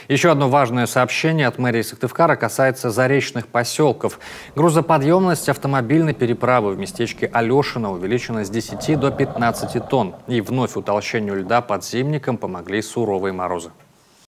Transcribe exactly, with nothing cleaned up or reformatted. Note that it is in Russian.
Еще одно важное сообщение от мэрии Сыктывкара касается заречных поселков. Грузоподъемность автомобильной переправы в местечке Алешино увеличена с десяти до пятнадцати тонн. И вновь утолщению льда под Зимником помогли суровые морозы.